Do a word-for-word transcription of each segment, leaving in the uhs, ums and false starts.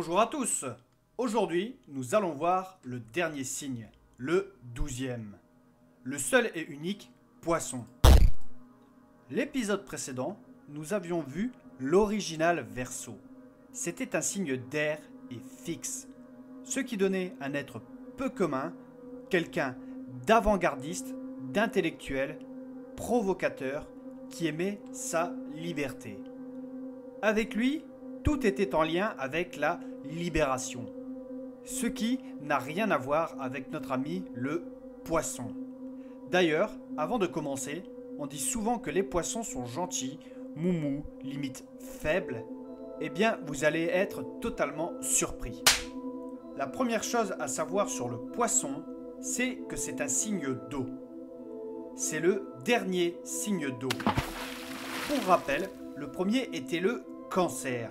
Bonjour à tous. Aujourd'hui, nous allons voir le dernier signe, le douzième. Le seul et unique poisson. L'épisode précédent, nous avions vu l'original Verseau. C'était un signe d'air et fixe, ce qui donnait un être peu commun, quelqu'un d'avant-gardiste, d'intellectuel, provocateur, qui aimait sa liberté. Avec lui, tout était en lien avec la libération, ce qui n'a rien à voir avec notre ami le poisson. D'ailleurs, avant de commencer, on dit souvent que les poissons sont gentils, moumous, limite faibles. Eh bien, vous allez être totalement surpris. La première chose à savoir sur le poisson, c'est que c'est un signe d'eau. C'est le dernier signe d'eau. Pour rappel, le premier était le Cancer.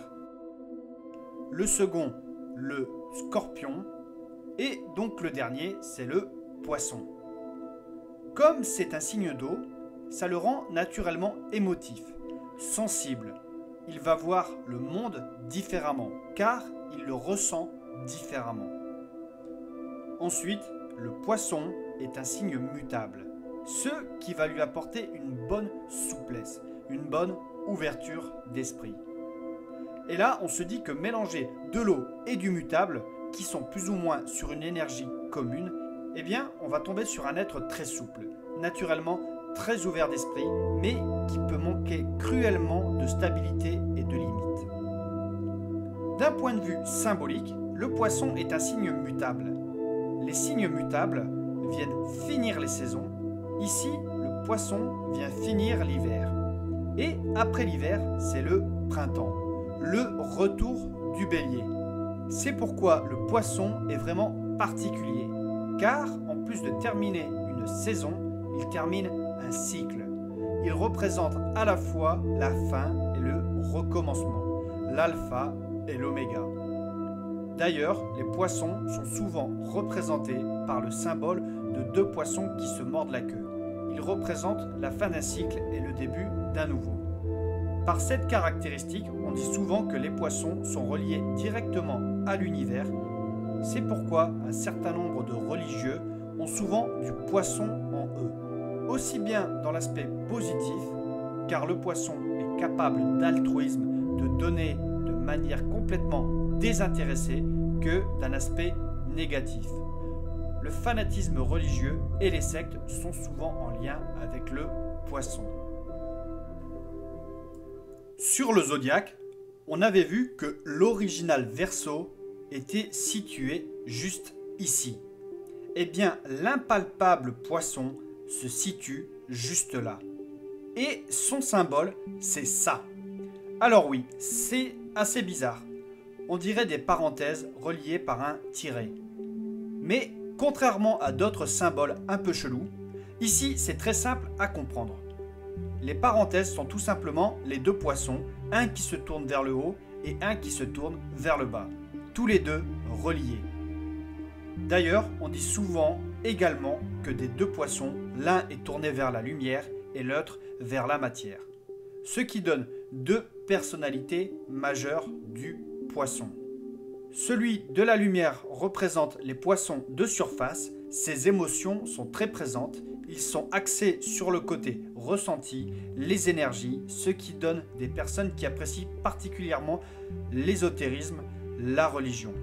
Le second, le Scorpion. Et donc le dernier, c'est le Poisson. Comme c'est un signe d'eau, ça le rend naturellement émotif, sensible. Il va voir le monde différemment, car il le ressent différemment. Ensuite, le Poisson est un signe mutable, ce qui va lui apporter une bonne souplesse, une bonne ouverture d'esprit. Et là, on se dit que mélanger de l'eau et du mutable, qui sont plus ou moins sur une énergie commune, eh bien, on va tomber sur un être très souple, naturellement très ouvert d'esprit, mais qui peut manquer cruellement de stabilité et de limites. D'un point de vue symbolique, le poisson est un signe mutable. Les signes mutables viennent finir les saisons. Ici, le poisson vient finir l'hiver. Et après l'hiver, c'est le printemps, le retour du bélier. C'est pourquoi le poisson est vraiment particulier, car en plus de terminer une saison, il termine un cycle. Il représente à la fois la fin et le recommencement, l'alpha et l'oméga. D'ailleurs, les poissons sont souvent représentés par le symbole de deux poissons qui se mordent la queue. Ils représentent la fin d'un cycle et le début d'un nouveau. Par cette caractéristique, on dit souvent que les poissons sont reliés directement à l'univers. C'est pourquoi un certain nombre de religieux ont souvent du poisson en eux. Aussi bien dans l'aspect positif, car le poisson est capable d'altruisme, de donner de manière complètement désintéressée, que d'un aspect négatif. Le fanatisme religieux et les sectes sont souvent en lien avec le poisson. Sur le zodiaque, on avait vu que l'original Verseau était situé juste ici. Eh bien, l'impalpable poisson se situe juste là. Et son symbole, c'est ça. Alors oui, c'est assez bizarre. On dirait des parenthèses reliées par un tiret. Mais contrairement à d'autres symboles un peu chelous, ici c'est très simple à comprendre. Les parenthèses sont tout simplement les deux poissons, un qui se tourne vers le haut et un qui se tourne vers le bas, tous les deux reliés. D'ailleurs, on dit souvent également que des deux poissons, l'un est tourné vers la lumière et l'autre vers la matière, ce qui donne deux personnalités majeures du poisson. Celui de la lumière représente les poissons de surface, ses émotions sont très présentes, ils sont axés sur le côté ressenti, les énergies, ce qui donne des personnes qui apprécient particulièrement l'ésotérisme, la religion.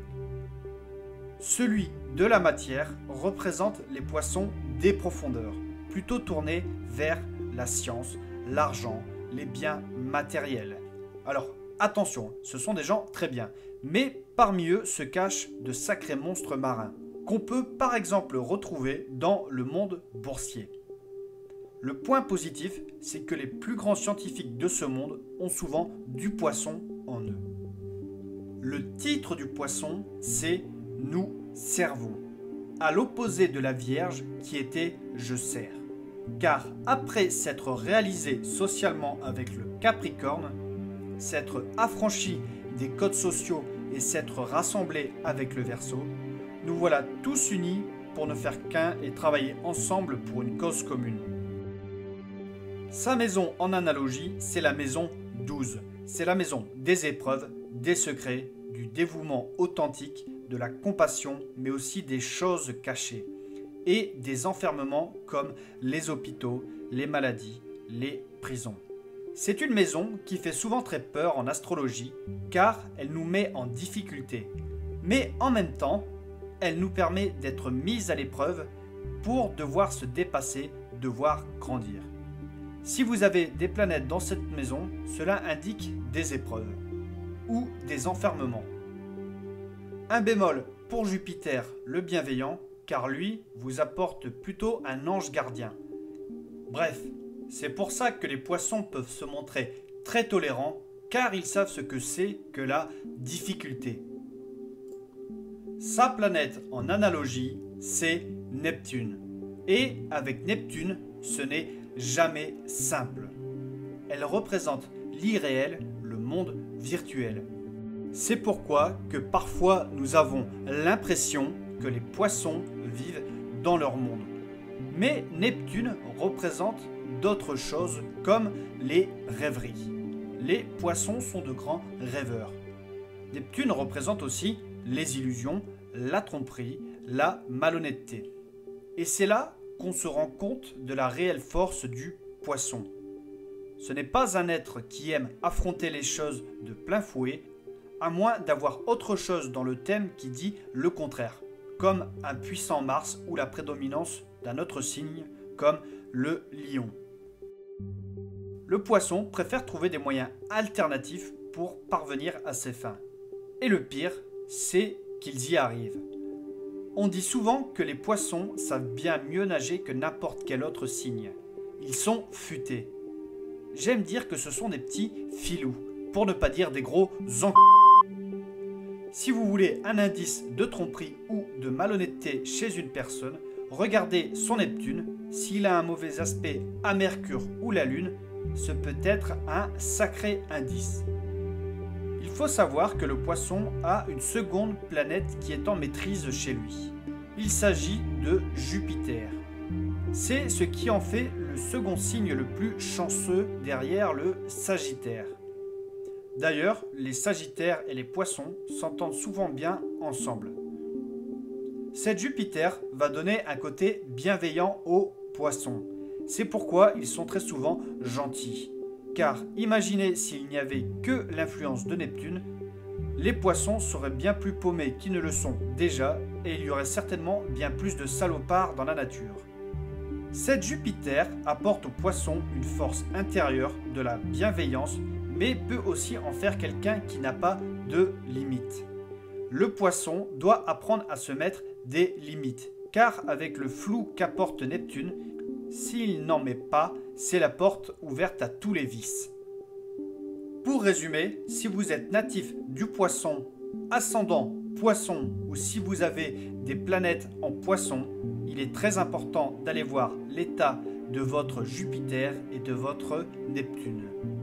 Celui de la matière représente les poissons des profondeurs, plutôt tournés vers la science, l'argent, les biens matériels. Alors, attention, ce sont des gens très bien, mais parmi eux se cachent de sacrés monstres marins, qu'on peut par exemple retrouver dans le monde boursier. Le point positif, c'est que les plus grands scientifiques de ce monde ont souvent du poisson en eux. Le titre du poisson, c'est « Nous servons », à l'opposé de la Vierge qui était « Je sers ». Car après s'être réalisé socialement avec le Capricorne, s'être affranchi des codes sociaux et s'être rassemblé avec le Verseau, nous voilà tous unis pour ne faire qu'un et travailler ensemble pour une cause commune. Sa maison en analogie, c'est la maison douze. C'est la maison des épreuves, des secrets, du dévouement authentique, de la compassion, mais aussi des choses cachées. Et des enfermements comme les hôpitaux, les maladies, les prisons. C'est une maison qui fait souvent très peur en astrologie, car elle nous met en difficulté. Mais en même temps, elle nous permet d'être mis à l'épreuve pour devoir se dépasser, devoir grandir. Si vous avez des planètes dans cette maison, cela indique des épreuves ou des enfermements. Un bémol pour Jupiter, le bienveillant, car lui vous apporte plutôt un ange gardien. Bref, c'est pour ça que les poissons peuvent se montrer très tolérants, car ils savent ce que c'est que la difficulté. Sa planète en analogie, c'est Neptune. Et avec Neptune, ce n'est jamais simple. Elle représente l'irréel, le monde virtuel. C'est pourquoi que parfois nous avons l'impression que les poissons vivent dans leur monde. Mais Neptune représente d'autres choses comme les rêveries. Les poissons sont de grands rêveurs. Neptune représente aussi les illusions, la tromperie, la malhonnêteté. Et c'est là qu'on se rend compte de la réelle force du poisson. Ce n'est pas un être qui aime affronter les choses de plein fouet, à moins d'avoir autre chose dans le thème qui dit le contraire, comme un puissant Mars ou la prédominance d'un autre signe, comme le lion. Le poisson préfère trouver des moyens alternatifs pour parvenir à ses fins. Et le pire, c'est qu'ils y arrivent. On dit souvent que les poissons savent bien mieux nager que n'importe quel autre signe. Ils sont futés. J'aime dire que ce sont des petits filous, pour ne pas dire des gros enc... Si vous voulez un indice de tromperie ou de malhonnêteté chez une personne, regardez son Neptune. S'il a un mauvais aspect à Mercure ou la Lune, ce peut être un sacré indice. Il faut savoir que le poisson a une seconde planète qui est en maîtrise chez lui. Il s'agit de Jupiter. C'est ce qui en fait le second signe le plus chanceux derrière le Sagittaire. D'ailleurs, les Sagittaires et les Poissons s'entendent souvent bien ensemble. Cette Jupiter va donner un côté bienveillant aux Poissons. C'est pourquoi ils sont très souvent gentils. Car imaginez s'il n'y avait que l'influence de Neptune, les Poissons seraient bien plus paumés qu'ils ne le sont déjà et il y aurait certainement bien plus de salopards dans la nature. Cette Jupiter apporte aux Poissons une force intérieure, de la bienveillance, mais peut aussi en faire quelqu'un qui n'a pas de limites. Le Poisson doit apprendre à se mettre des limites, car avec le flou qu'apporte Neptune, s'il n'en met pas, c'est la porte ouverte à tous les vices. Pour résumer, si vous êtes natif du Poisson, ascendant Poisson ou si vous avez des planètes en Poisson, il est très important d'aller voir l'état de votre Jupiter et de votre Neptune.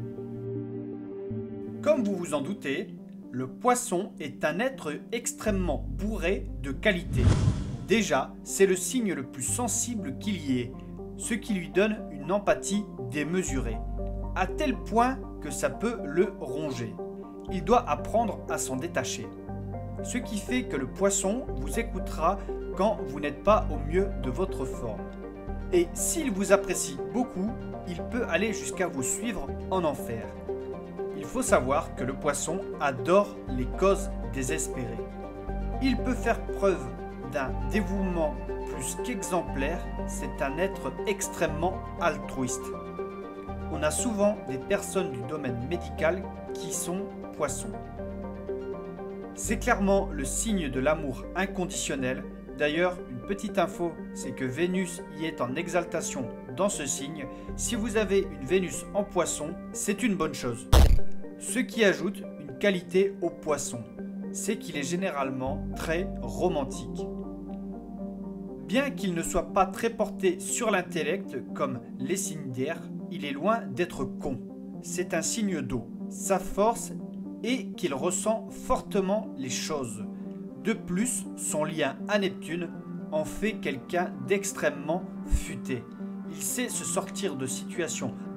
Comme vous vous en doutez, le Poisson est un être extrêmement bourré de qualité. Déjà, c'est le signe le plus sensible qu'il y ait, ce qui lui donne une empathie démesurée, à tel point que ça peut le ronger. Il doit apprendre à s'en détacher. Ce qui fait que le Poisson vous écoutera quand vous n'êtes pas au mieux de votre forme. Et s'il vous apprécie beaucoup, il peut aller jusqu'à vous suivre en enfer. Il faut savoir que le Poisson adore les causes désespérées. Il peut faire preuve d'un dévouement plus qu'exemplaire, c'est un être extrêmement altruiste. On a souvent des personnes du domaine médical qui sont Poissons. C'est clairement le signe de l'amour inconditionnel. D'ailleurs, une petite info, c'est que Vénus y est en exaltation dans ce signe. Si vous avez une Vénus en Poisson, c'est une bonne chose. Ce qui ajoute une qualité au Poisson, c'est qu'il est généralement très romantique. Bien qu'il ne soit pas très porté sur l'intellect comme les signes d'air, il est loin d'être con. C'est un signe d'eau. Sa force est qu'il ressent fortement les choses. De plus, son lien à Neptune en fait quelqu'un d'extrêmement futé. Il sait se sortir de situations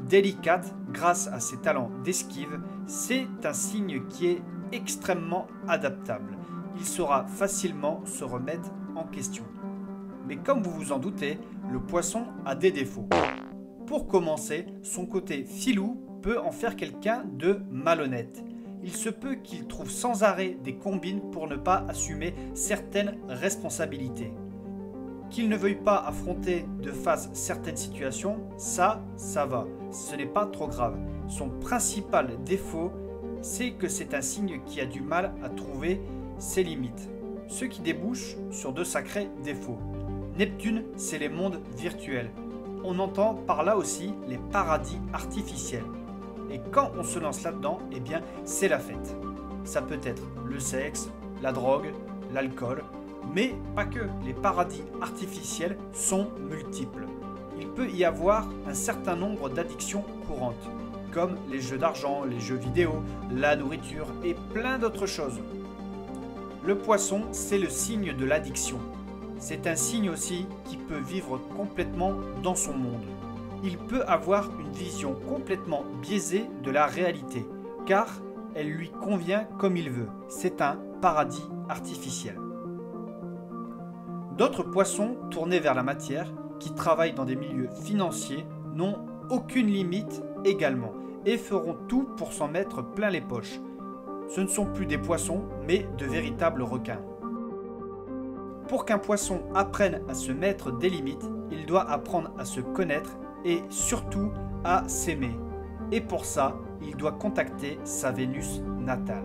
délicate grâce à ses talents d'esquive, c'est un signe qui est extrêmement adaptable. Il saura facilement se remettre en question. Mais comme vous vous en doutez, le poisson a des défauts. Pour commencer, son côté filou peut en faire quelqu'un de malhonnête. Il se peut qu'il trouve sans arrêt des combines pour ne pas assumer certaines responsabilités. Qu'il ne veuille pas affronter de face certaines situations, ça, ça va. Ce n'est pas trop grave. Son principal défaut, c'est que c'est un signe qui a du mal à trouver ses limites, ce qui débouche sur de sacrés défauts. Neptune, c'est les mondes virtuels. On entend par là aussi les paradis artificiels. Et quand on se lance là-dedans, eh bien, c'est la fête. Ça peut être le sexe, la drogue, l'alcool, mais pas que. Les paradis artificiels sont multiples. Il peut y avoir un certain nombre d'addictions courantes, comme les jeux d'argent, les jeux vidéo, la nourriture et plein d'autres choses. Le poisson, c'est le signe de l'addiction. C'est un signe aussi qui peut vivre complètement dans son monde. Il peut avoir une vision complètement biaisée de la réalité, car elle lui convient comme il veut. C'est un paradis artificiel. D'autres poissons tournés vers la matière, qui travaillent dans des milieux financiers, n'ont aucune limite également, et feront tout pour s'en mettre plein les poches. Ce ne sont plus des poissons, mais de véritables requins. Pour qu'un poisson apprenne à se mettre des limites, il doit apprendre à se connaître et surtout à s'aimer. Et pour ça, il doit contacter sa Vénus natale.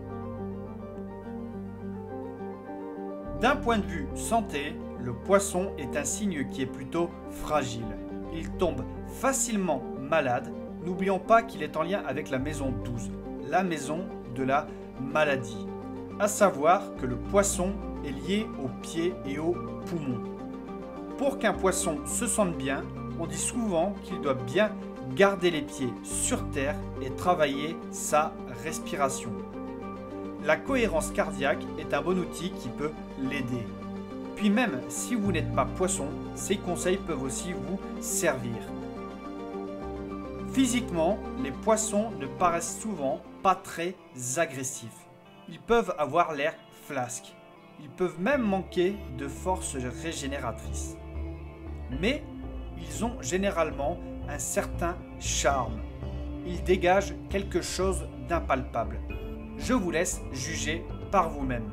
D'un point de vue santé, le poisson est un signe qui est plutôt fragile. Il tombe facilement malade. N'oublions pas qu'il est en lien avec la maison douze, la maison de la maladie. À savoir que le poisson est lié aux pieds et aux poumons. Pour qu'un poisson se sente bien, on dit souvent qu'il doit bien garder les pieds sur terre et travailler sa respiration. La cohérence cardiaque est un bon outil qui peut l'aider. Puis même si vous n'êtes pas poisson, ces conseils peuvent aussi vous servir. Physiquement, les poissons ne paraissent souvent pas très agressifs. Ils peuvent avoir l'air flasque. Ils peuvent même manquer de force régénératrice. Mais ils ont généralement un certain charme. Ils dégagent quelque chose d'impalpable. Je vous laisse juger par vous-même.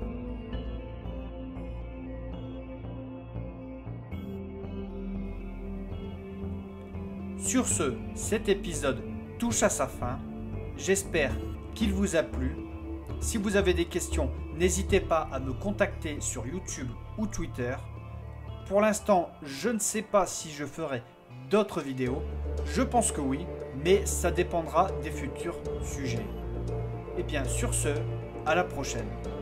Sur ce, cet épisode touche à sa fin. J'espère qu'il vous a plu. Si vous avez des questions, n'hésitez pas à me contacter sur YouTube ou Twitter. Pour l'instant, je ne sais pas si je ferai d'autres vidéos. Je pense que oui, mais ça dépendra des futurs sujets. Et bien sur ce, à la prochaine.